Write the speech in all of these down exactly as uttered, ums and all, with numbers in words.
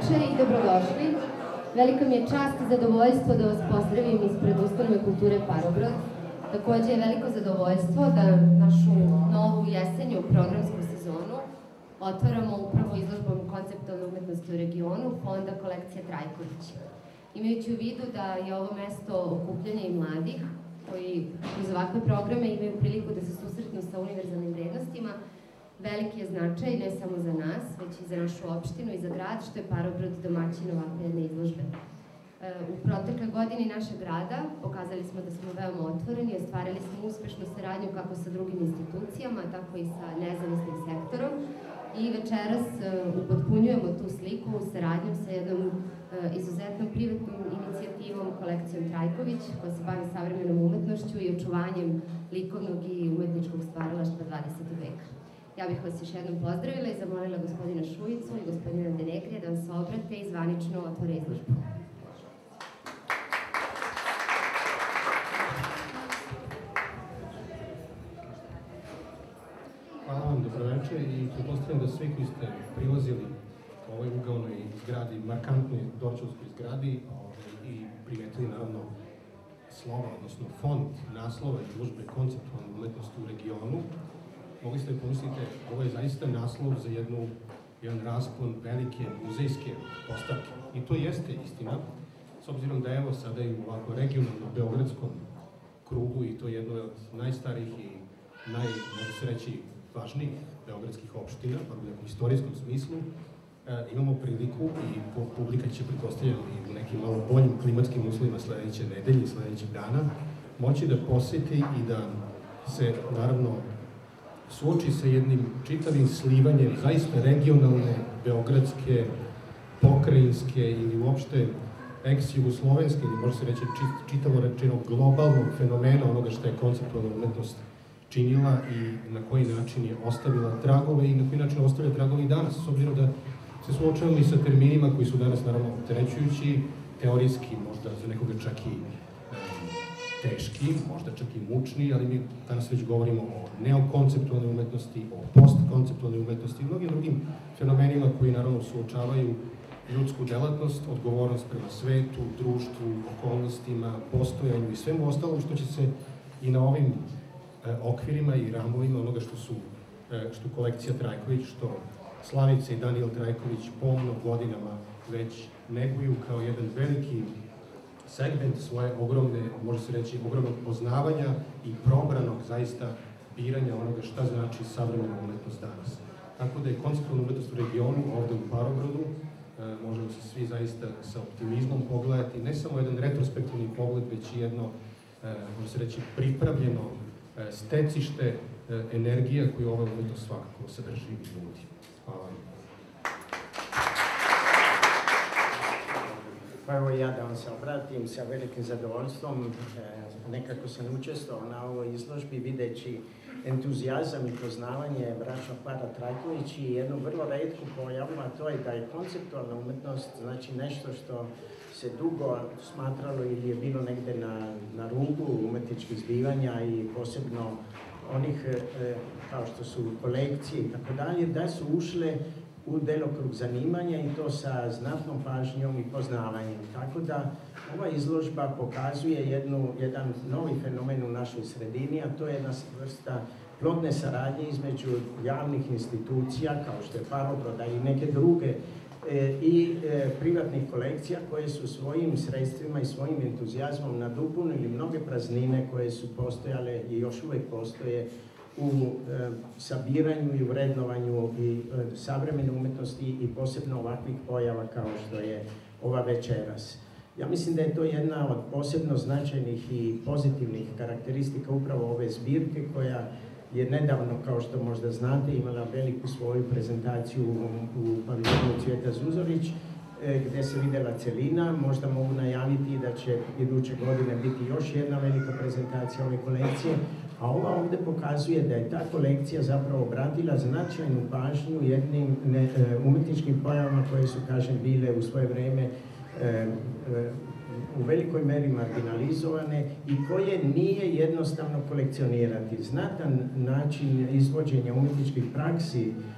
veče i dobrodošli. Velika mi je čast i zadovoljstvo da vas pozdravim ispred Ustanove kulture Parobrod. Takođe je veliko zadovoljstvo da našu novu jesenju programsku sezonu otvaramo upravo izložbom konceptualne umetnosti u regionu Fonda kolekcije Trajković. Imajući u vidu da je ovo mesto okupljanja i mladih, koji uz ovakve programe imaju priliku da se susretnu sa univerzalnim vrednostima, veliki je značaj ne samo za nas, već i za našu opštinu i za grad, što je Parobrod domaćin ovakve jedne izložbe. U protekle godini našeg grada pokazali smo da smo veoma otvoreni i ostvarili smo uspešnu saradnju kako sa drugim institucijama, tako i sa nezavisnim sektorom. I večeras upotpunjujemo tu sliku saradnjom sa jednom izuzetnom privatnom inicijativom kolekcijom Trajković, koja se bavi savremenom umetnošću i očuvanjem likovnog i umetničkog stvaralaštva dvadesetog veka. Ja bih vas još jednom pozdravila i zamolila gospodina Šujicu i gospodina Denegrija da vam se obrate i zvanično otvore izložbu. Hvala vam, dobroveče i pretpostavljam da svi koji ste prilazili u ovoj ugaonoj zgradi, markantnoj Dorćolskoj zgradi i primetili naravno slova, odnosno font naslova izložbe konceptualne umetnosti u regionu, mogli ste da pomislite, ovo je zaista naslov za jednu, jedan raspon velike muzejske postavke. I to jeste istina, s obzirom da evo sada i u ovako regionalnom beogradskom krugu i to jedno od najstarijih i naj, može se reći, važnijih beogradskih opština, pa u nekom istorijskom smislu, e, imamo priliku i publika će pretpostavljati u nekim malo boljim klimatskim uslovima sledeće nedelje, sledećeg dana, moći da poseti i da se, naravno, suoči sa jednim čitavim slivanjem zaista regionalne, beogradske, pokrajinske ili uopšte ex-jugoslovenske, ili može se reći čitavo rečeno globalnog fenomena onoga što je konceptualna umetnost činila i na koji način je ostavila tragove i na koji način ostavlja tragove i danas, s obzirom da se suočavamo i sa terminima koji su danas naravno opterećujući, teorijski, možda za nekoga čak i teški, možda čak i mučni, ali mi danas već govorimo o neokonceptualnoj umetnosti, o postkonceptualnoj umetnosti i mnogim drugim fenomenima koji naravno suočavaju ljudsku delatnost, odgovornost prema svetu, društvu, okolnostima, postojanju i svemu ostalom što će se i na ovim okvirima i ramovima onoga što su, što kolekcija Trajković, što Slavica i Danijel Trajković pomno godinama već neguju kao jedan veliki segment svoje ogromne, može se reći, ogromnog poznavanja i probranog zaista biranja onoga šta znači savremena umetnost danas. Tako da je konceptualna umetnost u regionu, ovde u Parobrodu, možemo se svi zaista sa optimizmom pogledati, ne samo jedan retrospektivni pogled, već i jedno, može se reći, pripravljeno stecište energija koju ova umetnost svakako sadrži i nudi. Hvala vam. Pa evo ja da vam se obratim sa velikim zadovoljstvom. Nekako sam učestvovao na ovoj izložbi videći entuzijazam i poznavanje bračnog para Trajković i jednu vrlo retku pojavu, a to je da je konceptualna umetnost znači nešto što se dugo smatralo ili je bilo negde na, na rubu umetničkih zbivanja i posebno onih e, kao što su kolekcije i tako dalje, da su ušle u delokrug zanimanja i to sa znatnom pažnjom i poznavanjem. Tako da ova izložba pokazuje jednu, jedan novi fenomen u našoj sredini, a to je jedna vrsta plodne saradnje između javnih institucija kao što je Parobroda i neke druge e, i e, privatnih kolekcija koje su svojim sredstvima i svojim entuzijazmom nadopunili mnoge praznine koje su postojale i još uvek postoje u e, sabiranju i vrednovanju i e, savremene umetnosti i posebno ovakvih pojava kao što je ova večeras. Ja mislim da je to jedna od posebno značajnih i pozitivnih karakteristika upravo ove zbirke koja je nedavno, kao što možda znate, imala veliku svoju prezentaciju u, u paviljonu Cvijeta Zuzorić, e, gde se videla celina. Možda mogu najaviti da će iduće godine biti još jedna velika prezentacija ove kolekcije, a ova ovde pokazuje da je ta kolekcija zapravo obratila značajnu pažnju jednim ne, e, umetničkim pojavama koje su, kažem, bile u svoje vreme e, e, u velikoj meri marginalizovane i koje nije jednostavno kolekcionirati. Znatan način izvođenja umetničkih praksi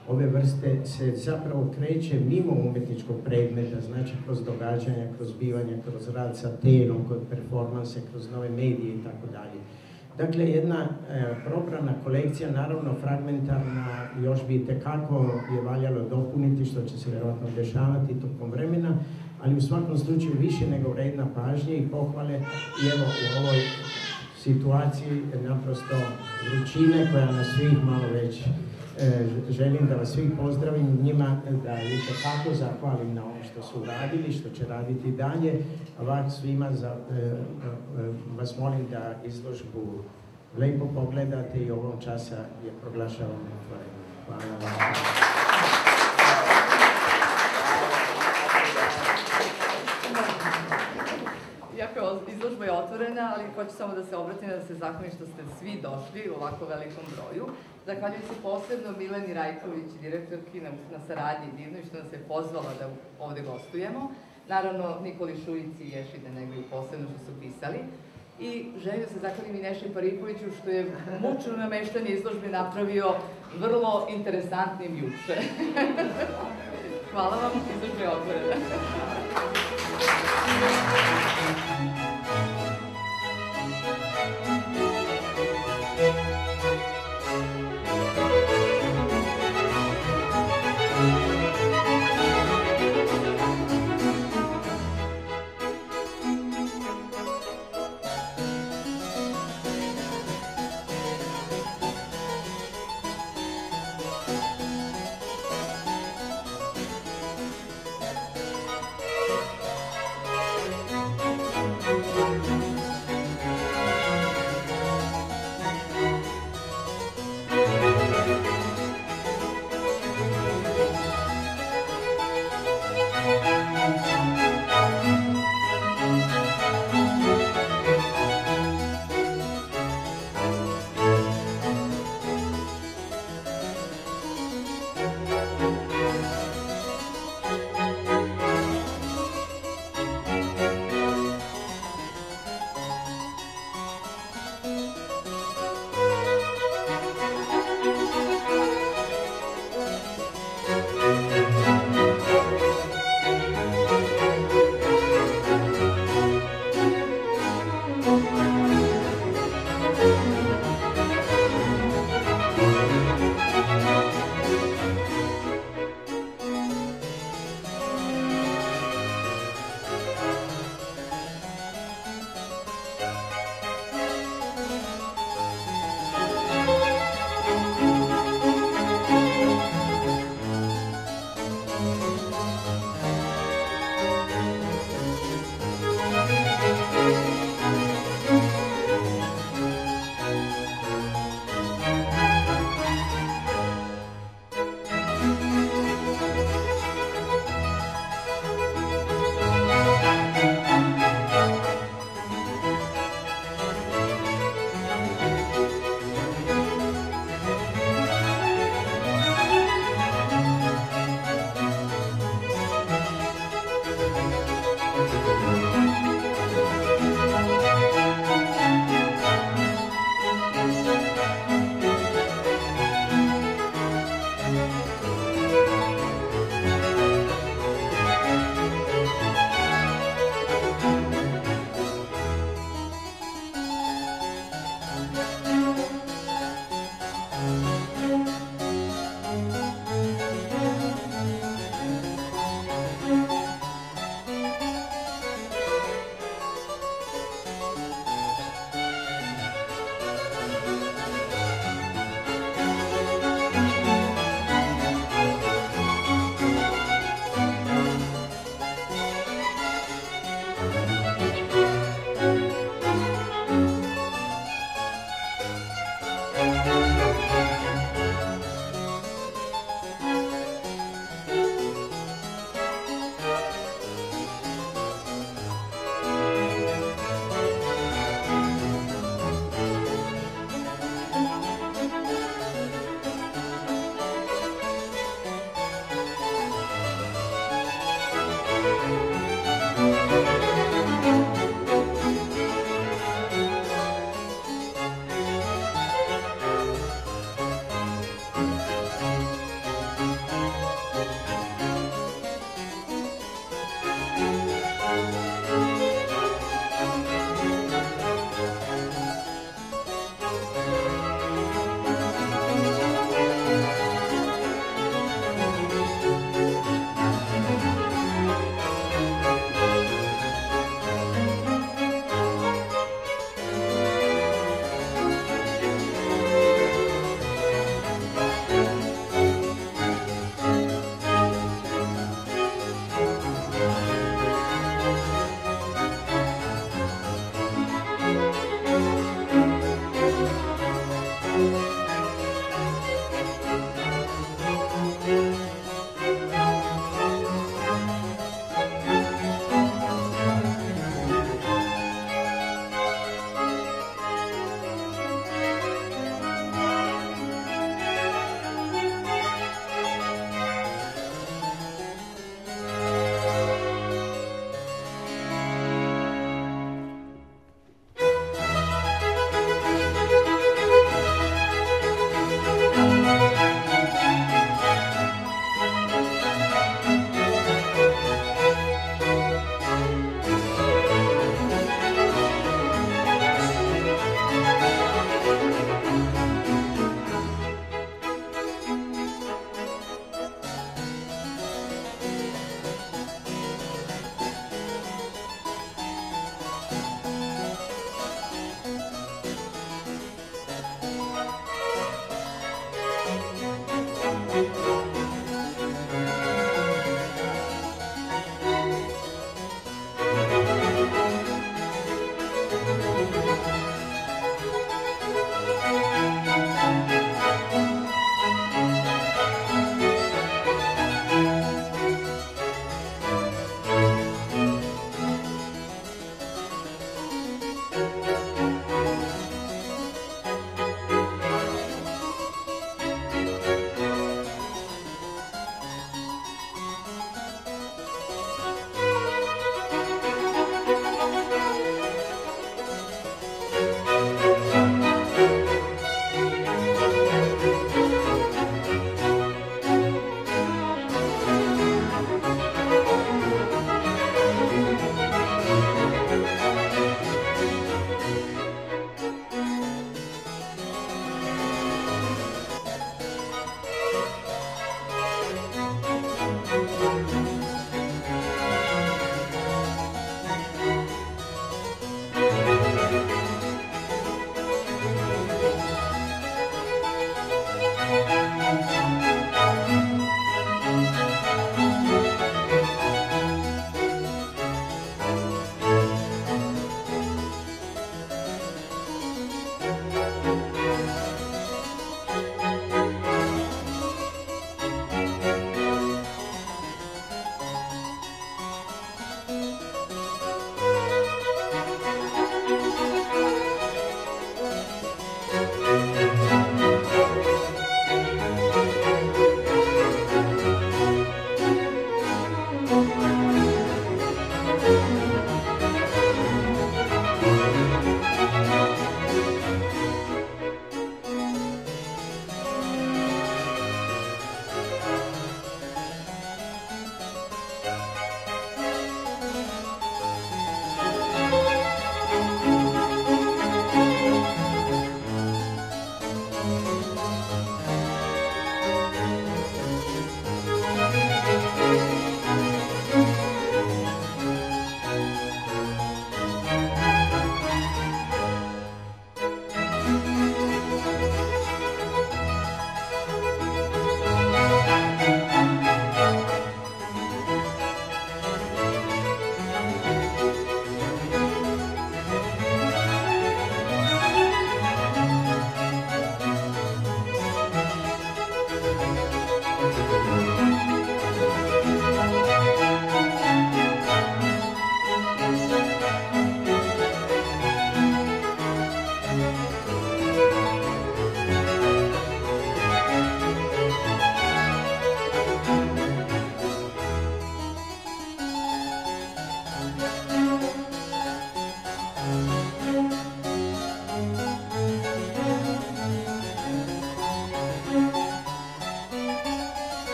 ove vrste se zapravo kreće mimo umjetničkog predmeta, znači kroz događanja, kroz zbivanja, kroz rad sa tenom, kroz performanse, kroz nove medije i tako dalje. Dakle, jedna e, probrana kolekcija, naravno fragmentarna, još bi itekako je valjalo dopuniti, što će se vjerojatno dešavati tokom vremena, ali u svakom slučaju više nego vredna pažnje i pohvale i evo u ovoj situaciji naprosto vrućine koja nas svih malo već e, želim da vas svih pozdravim njima, da itekako zahvalim na ovo što su uradili, što će raditi dalje, a vas svima za, e, e, vas molim da izložbu lepo pogledate i ovom časa je proglašavam otvorenom. Hvala vam. Iako izložba je otvorena, ali hoću samo da se obratim, da se zahvalim što ste svi došli u ovako velikom broju. Zahvaljujem se posebno Mileni Rajković, direktorki na, na saradnji divnoj, što nas je pozvala da ovde gostujemo. Naravno, Nikoli Šujici i Ješi Denegovi posebno što su pisali. I želim da se zahvalim i Neši Paripoviću što je mučno nameštanje izložbe napravio vrlo interesantnim juče. Hvala vam, izložba je otvorena.